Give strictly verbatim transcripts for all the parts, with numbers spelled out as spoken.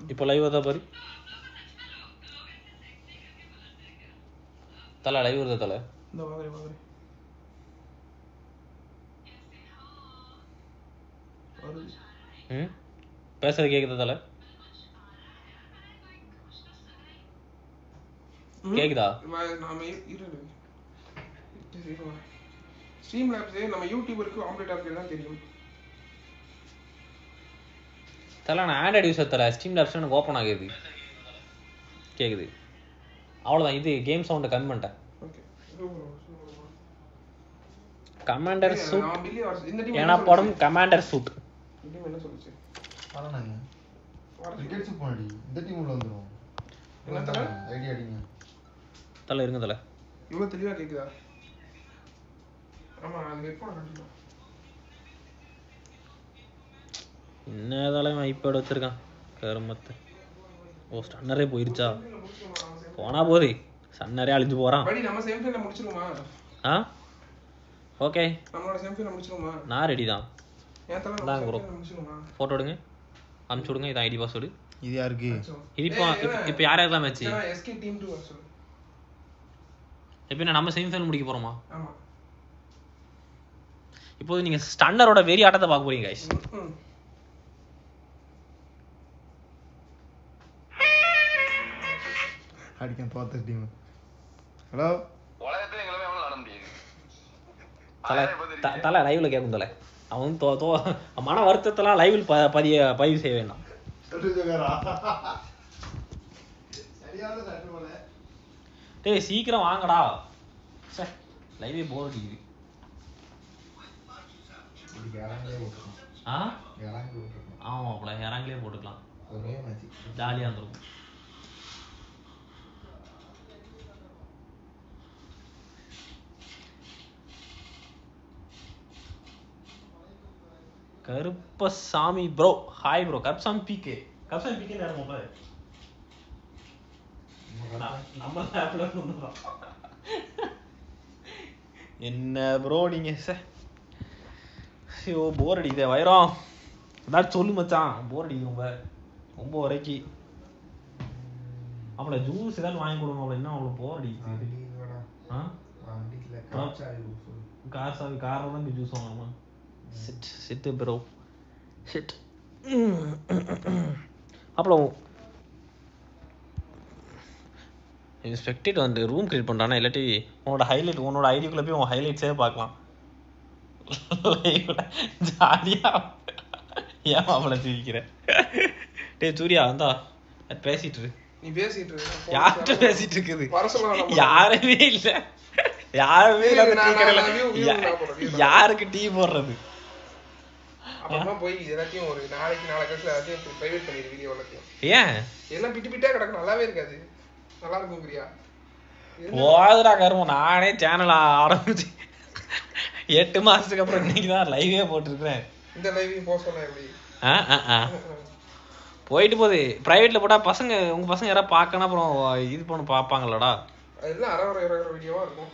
இப்போ லைவ் வருதா பாரு. தலை லைவ் வருதா தலை? இந்த வாங்குறேன் வாங்குறேன். ம் பேசுறது கேக்குதா தலை? கேக்குதா? நாம இரு ஸ்ட்ரீம் லேப்ஸ் நம்ம யூடியூபருக்கு ஆம்லெட் ஆப்ல தான் தெரியும். தலை நான் ஆண்ட்ராய்டு யூஸர் தலை. ஸ்ட்ரீம் லேப்ஸ் எனக்கு ஓப்பன் ஆகுது. கேக்குது. அவ்வளோதான். இது கேம் சவுண்டை கம்மி பண்ணிட்டேன். கமாண்டர் சூட் எனப்படும் கமாண்டர் சூட். என்ன சொல்லுச்சு? வரணுங்க. கிரிக்கெட் சூட் பண்ணி இந்த டீம் உள்ள வந்துரும். என்ன தல? ஐடியா அடிங்க. தல இருங்க தல. இவ்வளவு தெளிவா கேக்குதா? ஆமா அது ஹெட்போன் கண்டிப்பா. என்னதால ஐபேட் வச்சிருக்கான் கருமத்தை. ஓ ஸ்டன்னரே போயிருச்சா? போனா போதே ஸ்டன்னரே அழிஞ்சு போறான். படி நம்ம செமிஃபைனல் முடிச்சிருமா? ஆ ஓகே நம்மளோட செமிஃபைனல் முடிச்சிருமா? நான் ரெடி தான். ஏன் தல நம்ம செமிஃபைனல் முடிச்சிருமா? போட்டோ எடுங்க அனுப்பிச்சு விடுங்க. இதான் ஐடி பாஸ்வேர்டு. இது யாருக்கு? இப்போ இப்போ யார் யாரெல்லாம் மேட்ச்? எஸ்கே டீம் டூ சொல்லு. இப்போ நம்ம செமிஃபைனல் முடிக்க போறோமா? ஆமா. இப்போ நீங்க ஸ்டன்னரோட வெரி ஆட்டத்தை பார்க்க போறீங்க गाइस. அடிக்க தோத்த டீம். ஹலோ உலகத்துல எங்களால எவ்வளவு ஆட முடியாது. தல தல லைவ்ல கேக்கும் தல. அவன் தோ தோ மன வருத்தத்தெல்லாம் லைவில் பதிய பதிவு செய்ய வேண்டாம். டேய் சீக்கிரம் வாங்கடா. சே லைவே போர் அடிக்குது. ஆ ஆமா அப்பல இறங்கலே போட்டுக்கலாம். ஜாலியா இருந்துரும். Karuppasamy bro hi bro. Karuppasamy PK Karuppasamy PK நேரம் போல நம்ம ஆப்ல வந்துறோம். என்ன ப்ரோ நீங்க சார் ஐயோ போர் அடிக்குதே வைரம். அதான் சொல்லு மச்சான் போர் அடிக்குது ரொம்ப ரொம்ப வரைக்கும். அவளை ஜூஸ் ஏதாவது வாங்கி கொடுங்க. அவளை என்ன அவ்வளோ போர் அடிக்குது. கார் சாவி காரில் தான் ஜூஸ் வாங்கணுமா? Sit sit bro sit. அப்புறம் ஸ்பெக்டேட் வந்து ரூம் கிரியேட் பண்ணுறானா இல்லாட்டி உன்னோட ஹைலைட் உன்னோட ஐடிக்குள்ளே போய் உன் ஹைலைட்ஸே பார்க்கலாம் ஜாலியா. ஏன் அவளை சிரிக்கிறேன்? டே சூர்யா வந்தா பேசிட்டு இரு. நீ பேசிட்டு இரு. யார்கிட்ட பேசிட்டு இருக்குது? யாருமே இல்லை யாருமே யாருக்கு டீ போடுறது? அப்புறமா போய் எல்லாத்தையும் ஒரு நாளைக்கு நாளை கழிச்சு எல்லாத்தையும் பிரைவேட் பண்ணிடு வீடியோ எல்லாத்தையும். ஏன் எல்லாம் பிட்டு பிட்டா கிடக்கும் நல்லாவே இருக்காது. நல்லா இருக்கும் பிரியா. போதுடா கருமம். நானே சேனல் ஆரம்பிச்சு எட்டு மாசத்துக்கு அப்புறம் இன்னைக்கு தான் லைவே போட்டிருக்கிறேன். இந்த லைவையும் போக சொன்னா எப்படி? போயிட்டு போகுது. பிரைவேட்ல போட்டா பசங்க உங்க பசங்க யாராவது பார்க்கணும் அப்புறம் இது பண்ண பார்ப்பாங்களாடா. அதெல்லாம் அரை வர இறங்குற வீடியோவா இருக்கும்.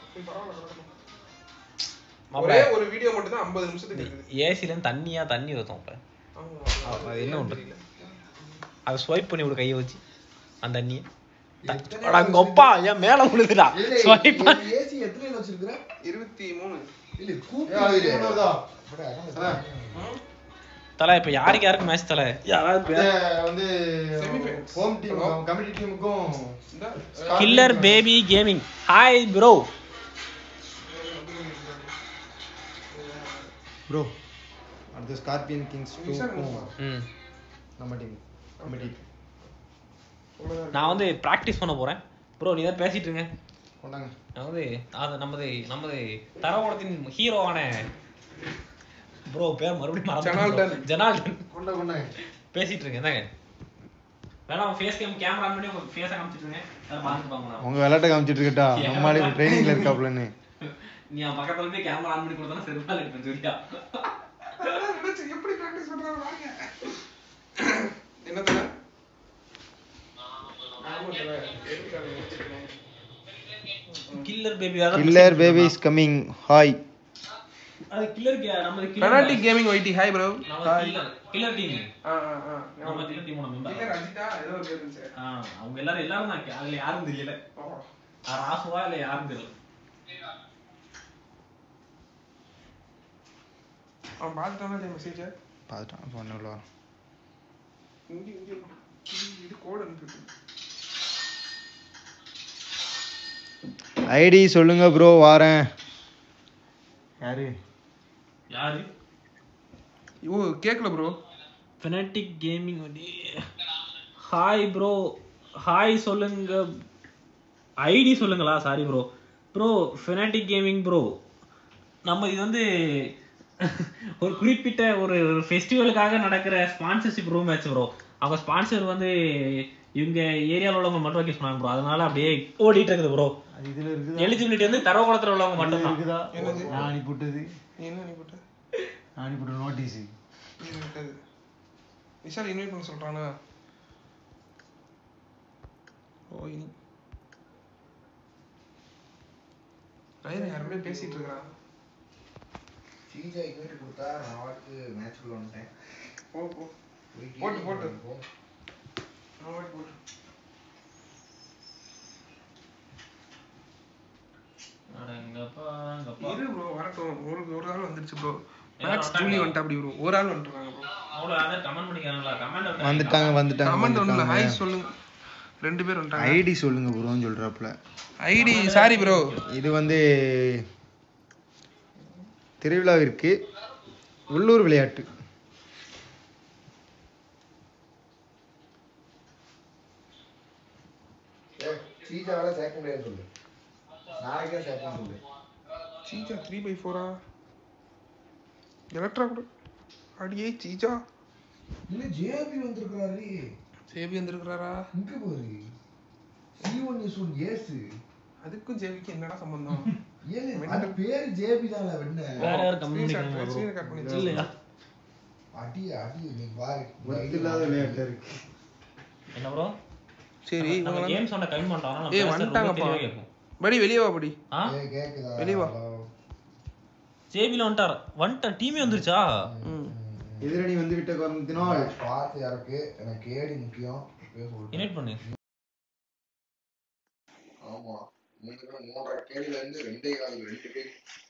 ஒரே ஒரு வீடியோ மட்டும் தான் ஐம்பது நிமிஷத்துக்கு இருக்குது. ஏசில தண்ணியா தண்ணி ஊத்தும். அப்ப அது என்ன ஒன்று அதை ஸ்வைப் பண்ணி விடு கையை வச்சு அந்த தண்ணியை. அடங்கப்பா ஏன் மேல விழுதுடா. ஸ்வைப் ஏசி எத்தனை வச்சிருக்கற? இருபத்தி மூணு. இல்ல கூப்பிடுறதா தல. இப்ப யாருக்கு யாருக்கு மேட்ச் தல? யாராவது வந்து ஹோம் டீம் கமிட்டி டீமுக்கும் killer baby gaming hi bro. Bro அடுத்து ஸ்கார்பியன் கிங்ஸ் டூ ம் நம்ம டீம் கமிட்டி. நான் வந்து பிராக்டிஸ் பண்ண போறேன் ப்ரோ. நீ தான் பேசிட்டு இருங்க. கொண்டாங்க. நான் வந்து அது நமது நமது தரவோடத்தின் ஹீரோவான ப்ரோ பேர் மறுபடியும் மறந்துட்டேன். ஜனால்டன் கொண்டா கொண்டாங்க பேசிட்டு இருக்கேன். என்னங்க வேணா ஃபேஸ் கேம் கேமரா ஆன் பண்ணி உங்க ஃபேஸை காமிச்சிட்டு இருக்கேன். எல்லாரும் பார்த்துட்டு பாருங்க. உங்க விளையாட்ட காமிச்சிட்டு இருக்கட்டா? நம்மாலே ட்ரைனிங்ல இருக்காப்லன்னு. நீ அவன் பக்கத்துல போய் கேமரா ஆன் பண்ணி கொடுத்தா செருப்பால எடுப்பேன் சூர்யா. எப்படி பிராக்டிஸ் பண்றாங்க பாருங்க. என்னடா killer baby killer baby is coming. Hi. அது கில்லர் நம்ம fanatic gaming YT hi bro. Hi killer team. ஆ ஆ ஆ நம்ம கில்லர் டீமோட மெம்பர். அஜிதா ஏதோ ஒரு பேர் இருந்துச்சு. ஆ அவங்க எல்லாரும் எல்லாரும் தான் அதுல யாரும் தெரியல. ராசுவா இல்ல யாரும் தெரியல. அவன் பார்த்துட்டானா மெசேஜ் பார்த்துட்டான் ஃபோன் உள்ள இங்க இங்க இது கோட் அனுப்பிட்டு. ஐடி சொல்லுங்க ப்ரோ வாரேன். யாரு யாரு? ஓ கேக்கல ப்ரோ. ஃபெனடிக் கேமிங் வந்து ஹாய் ப்ரோ ஹாய் சொல்லுங்க. ஐடி சொல்லுங்களா? Sorry bro. Bro fanatic gaming bro, நம்ம இது வந்து ஒரு குறிப்பிட்ட ஒரு ஃபெஸ்டிவலுக்காக நடக்கிற ஸ்பான்சர்ஷிப் ரூம் மேட்ச் ப்ரோ. அவங்க ஸ்பான்சர் வந்து இவங்க ஏரியாவில் உள்ளவங்க மட்டும் வைக்க சொன்னாங்க ப்ரோ. அதனால அப்படியே ஓடிட்டு இருக்குது ப்ரோ. இதுல இருக்குது எலிஜிபிலிட்டி வந்து தரவகுளத்தில் உள்ளவங்க மட்டும் தான் இருக்குதா? நான் அனுப்பிவிட்டது என்ன அனுப்பிவிட்ட? நான் அனுப்பிவிட்ட நோட்டீஸ் இது இருக்காது. விஷால் இன்வைட் பண்ண சொல்றானா? ஓ இனி ரைட் யாரோட பேசிட்டு இருக்கறான். சீஜா இன்வைட் கொடுத்தா நான் வாக்கு மேட்ச் குள்ள வந்துட்டேன். போ போ போட்டு போட்டு நான் வாட் போட்டு அடங்கப்பா அங்கப்பா. இரு ப்ரோ வரட்டும். ஒரு ஒரு ஆள் வந்துருச்சு ப்ரோ. மேக்ஸ் ஜூலி வந்துட்டா அப்படி ப்ரோ. ஒரு ஆள் வந்துட்டாங்க ப்ரோ. அவ்வளோ அதை கமெண்ட் பண்ணிக்கிறாங்களா? கமெண்ட் வந்துட்டாங்க வந்துட்டாங்க கமெண்ட் ஒண்ணுல வந்துட்டாங்க. ஹாய் சொல்லுங்க. ரெண்டு பேர் வந்துட்டாங்க. ஐடி சொல்லுங்க ப்ரோன்னு சொல்றாப்ல. ID sorry bro. இது வந்து திருவிழாவிற்கு உள்ளூர் விளையாட்டு. சீஜாவால சேர்க்க முடியாது சொல்லு. நாளைக்கே சேர்க்க சொல்லு. சீஜா த்ரீ பை ஃபோரா? எலக்ட்ரா கூட அடியே சீஜா. இல்ல ஜேபி வந்திருக்காரு. ஜேபி வந்திருக்காரா? இங்க பாரு. C one S one S. அதுக்கும் ஜேபிக்கு என்னடா சம்பந்தம்? ஏலே அது பேர் ஜேபி தான்ல வெண்ண. வேற யார் கமெண்ட் பண்ணிக்கிறாங்க? ஸ்கிரீன் கட் பண்ணி இல்லையா? அடி அடி நீ பாரு. வத்தில்லாத விளையாட்டு இருக்கு. என்ன ப்ரோ? சரி நம்ம கேம் சொன்ன கம்மி பண்ணிட்டோம். ஏய் வந்துட்டாங்கப்பா. படி வெளிய வா படி. ஆ ஏய் கேக்குதா? வெளிய வா. ஜேபில வந்துட்டார். வந்துட்ட டீமே வந்துருச்சா? ம். எதிரணி வந்து விட்ட காரணத்தினால் பாத்து யாருக்கு எனக்கு ஏடி முக்கியம். பேச சொல்றேன். இன்வைட் பண்ணு. ஆமா. மூணு மூன்றரை கேடில இருந்து ரெண்டே கால் ரெண்டு கேடி.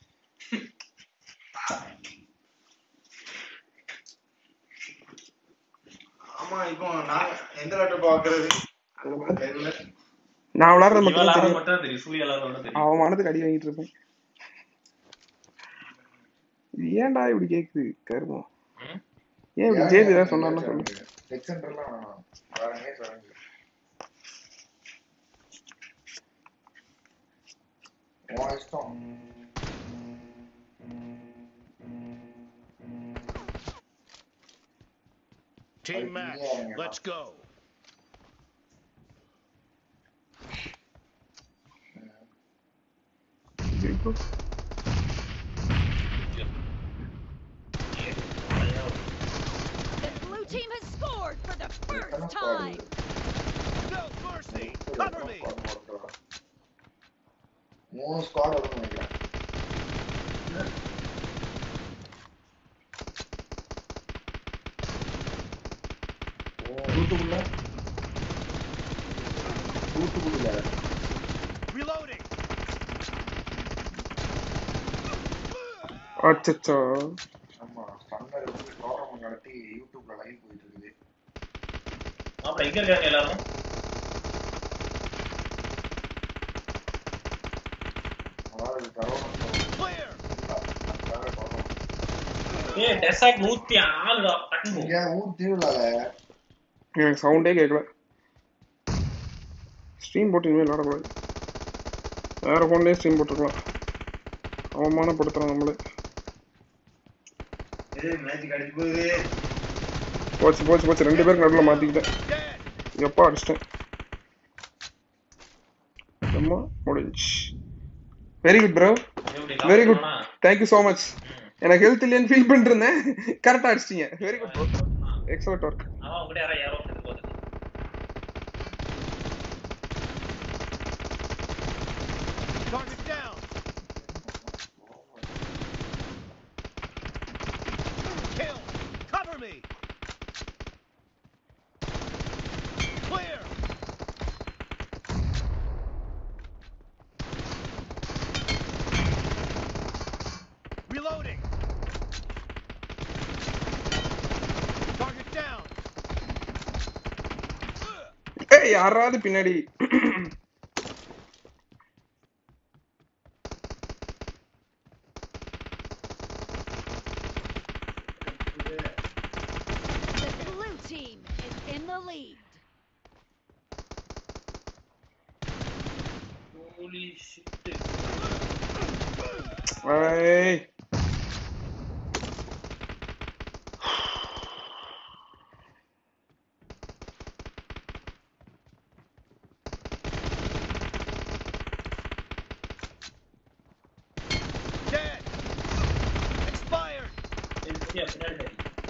ஆமா இப்போ நான் எந்த லேட்டர் பாக்குறது? நான் விளையாடுறது மட்டும் இவளால தெரியும். மட்டும் தெரியும். சூரிய எல்லாரும் மட்டும் தெரியும். அவன் மனதுக்கு அடி வாங்கிட்டு இருப்பேன். ஏன்டா இப்படி கேக்குது கருமம்? ஏன் இப்படி ஜேபி தான் சொன்னான்னு சொல்லு. டெக் சென்டர்லாம் வேணாம். வரவே வரங்க. ஓ இஷ்டம். Team match, let's go. The blue team has scored for the first time. No mercy. Cover me. மூணு ஸ்குவாட் வரும்னு நினைக்கிறேன். ரூட்டுக்குள்ள ரூட்டுக்குள்ள Reloading. அச்சச்சோ. ஆமா சண்டர் வந்து டோர்னமெண்ட் நடத்தி யூடியூப்ல லைவ் போயிட்டு இருக்குது. அப்புறம் எங்க இருக்காங்க எல்லாரும்? அதாவது தரோனோ Clear. ஏய் டெசாக் நூத்தி நாலு டா டக்கு. இங்க ஊர் திருவிழால எனக்கு சவுண்டே கேட்கல. ஸ்ட்ரீம் போட்டு இனிமேல் விளையாடக்கூடாது. வேற ஃபோன்லேயே ஸ்ட்ரீம் போட்டுருக்கலாம். அவமானப்படுத்துறான் நம்மளே. ஏய் மேட்ச் கடிச்சு போகுது. போச்சு போச்சு போச்சு. ரெண்டு பேருக்கு நடுவில் மாற்றிக்கிட்டேன். எப்பா அடிச்சிட்டேன். அம்மா முடிஞ்சு. Very good bro. Very good. Thank you so much. எனக்கு ஹெல்த் இல்லைன்னு ஃபீல் பண்ணிட்டு இருந்தேன். கரெக்டாக அடிச்சிட்டீங்க. Very good bro. Excellent work. அவன் உங்ககிட்ட யாரோ யாரோ வந்து போகுது. Target down. Kill. Cover me. யாராவது பின்னாடி The blue team is in the lead. Holy shit. ஏய் Dead. Expired. Yeah, பின்னாடி.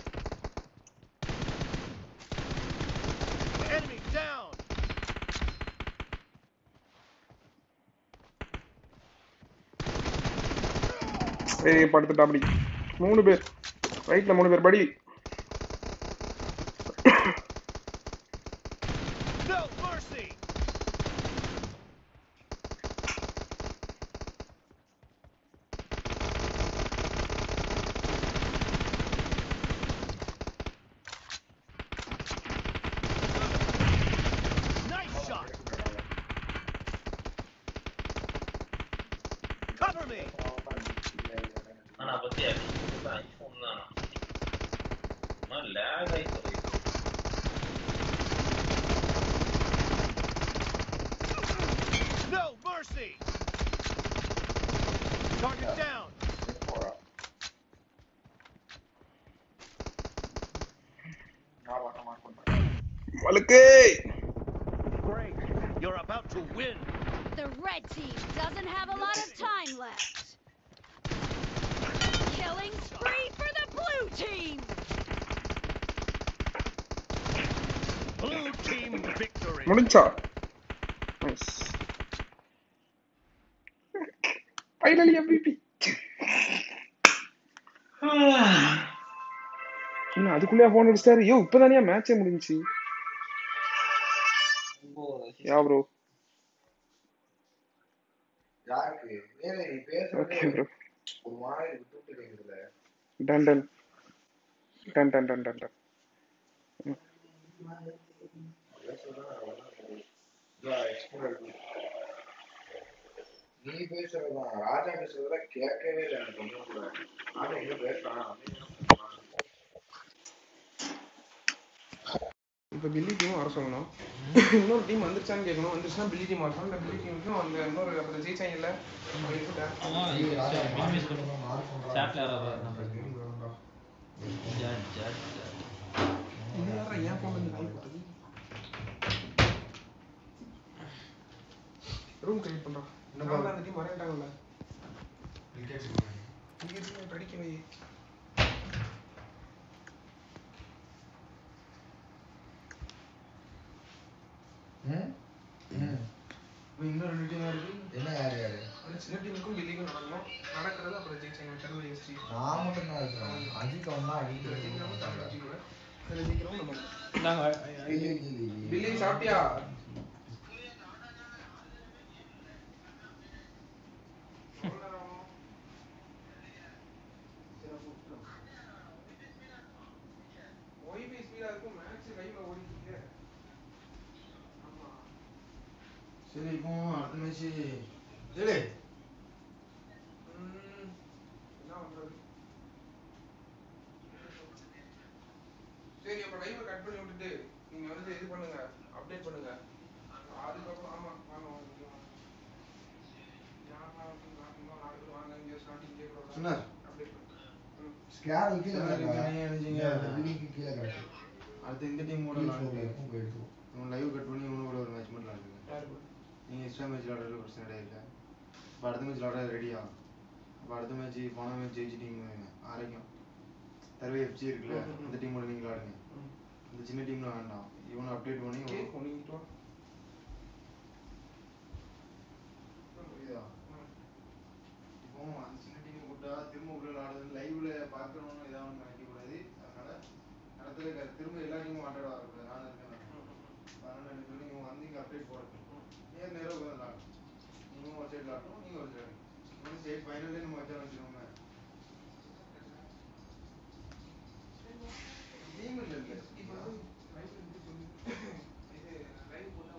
Enemy down. ஏய் படுத்துட்டா அப்படி மூணு பேர் ரைட்ல மூணு பேர் படி No mercy. Nice shot. Cover me. ஆனா பத்தியா இது ஐபோன் தான் நான் லாக் ஆயி போகுது No mercy. Target down. வலுக்கு Great. You're about to win. The red team doesn't have a lot of time left. Killing spree for the blue team. Blue team victory. முடிஞ்சா nice finally MVP என்ன அதுக்குள்ளே phone அடிச்சாரு யோ இப்பதானே மேட்சே முடிஞ்சுச்சு யா bro யாருக்கு வேற நீ பேசுறது ஓகே ப்ரோ ஒரு மாதிரி விட்டு விட்டு கேக்குதுல டன் டன் டன் டன் டன் டன் டன் நீ பேசுறதுதான் ராஜா பேசுறதுல கேட்கவே இல்லை எனக்கு ஒன்றும் கூட ராஜா எங்க பேசுறான் இப்போ பில்லி டீமும் வர சொல்லணும் இன்னொரு டீம் வந்துருச்சான்னு கேட்கணும் வந்துருச்சுன்னா பில்லி டீம் வர சொல்லணும் இந்த பில்லி டீமுக்கும் அந்த இன்னொரு அப்புறம் ஜெயிச்சாங்கல்ல சாட்ல யாராவது ஜட் ஜட் இது யாரா ஏன் ஃபோன் வந்து லைவ் போட்டது ரூம் கிரியேட் பண்றான் இன்னும் அந்த டீம் வரேன்ட்டாங்கல்ல இங்க இருந்து படிக்க வை இன்னும் ரெண்டு டீம் இருக்கு என்ன யாரு யாரு அந்த சின்ன டீமுக்கும் பில்லிக்கும் நடக்கணும் நடக்கிறது அப்புறம் ஜெயிச்சாங்க கருவறை எஸ்டி நான் மட்டும் தான் இருக்கிறேன் அஜித் வந்தா அஜித் ஜெயிக்கிறோம் நம்ம நாங்க பில்லி சாப்பிட்டியா ஒய்பி ஸ்பீடா இருக்கும் மேட்ச் லைவ்ல ஓடிட்டு இருக்கு ஆமா சரி இப்போ அடுத்த மேட்ச் ஏலே என்ன பண்றது சரி அப்ப லைவ் கட் பண்ணி விட்டுட்டு நீங்க வந்து இது பண்ணுங்க அப்டேட் பண்ணுங்க அதுக்கப்புறம் ஆமா வாங்க வாங்க யாரா இன்னும் நாலு பேர் வாங்க இங்க ஸ்டார்டிங் கே கூட சொன்னார் அப்டேட் பண்ணுங்க ஸ்கேர் கீழ நினைச்சீங்க பில்லிங்க்கு கீழ கிடக்கு அடுத்து இந்த டீம் கூட போயிருக்கும் போயிருக்கும் இவன் லைவ் கட் பண்ணி இவனு கூட ஒரு மேட்ச் மட்டும் விளாண்டுருக்கேன் யாரு கூட நீங்கள் எக்ஸ்ட்ரா மேட்ச் விளாடுறது பிரச்சனை கிடையாது இப்போ அடுத்த மேட்ச் விளாட ரெடியா அப்போ அடுத்த மேட்ச் போன மேட்ச் ஜெயிச்சு டீம் ஆரோக்கியம் தருவை எஃப்சி இருக்குல்ல அந்த டீமோட நீங்கள் விளாடுங்க இந்த சின்ன டீம்ல வேண்டாம் இவனை அப்டேட் பண்ணி கேக்கும் நீங்க புரியுதா இப்போ அந்த சின்ன டீம் கூட்டா திரும்ப உள்ள விளாடுறது லைவ்ல பார்க்குறவனும் இதாகவும் நினைக்கக்கூடாது அதனால நடத்துல திரும்ப எல்லா டீமும் ஆட்டாட வரக்கூடாது நான் இருக்கேன் அதனால என்ன சொல்லி இவங்க வந்து இங்கே அப்டேட் போடுறது நேர் நேராக உட்காந்து விளாடும் நீங்களும் ஒரு சைடு விளாட்டும் நீங்கள் ஒரு சைடு இன்னும் ஸ்டேட் ஃபைனல்லே நம்ம வச்சா வச்சுருவோங்க டீம் இல்லை இல்லை இப்போ லைவ்ல இருந்து சொல்லி இது லைவ் போட்டா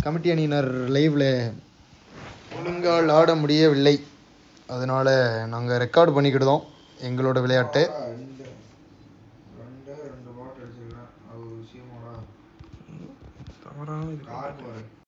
கமிட்டி அணியினர் லைவ்ல ஒழுங்கால் ஆட முடியவில்லை. அதனால நாங்கள் ரெக்கார்டு பண்ணிக்கிட்டோம் எங்களோட விளையாட்டு. ரெண்டு ரெண்டு ரெண்டு பாட் அடிச்சிருக்கேன். அது விஷயமாடா தவறான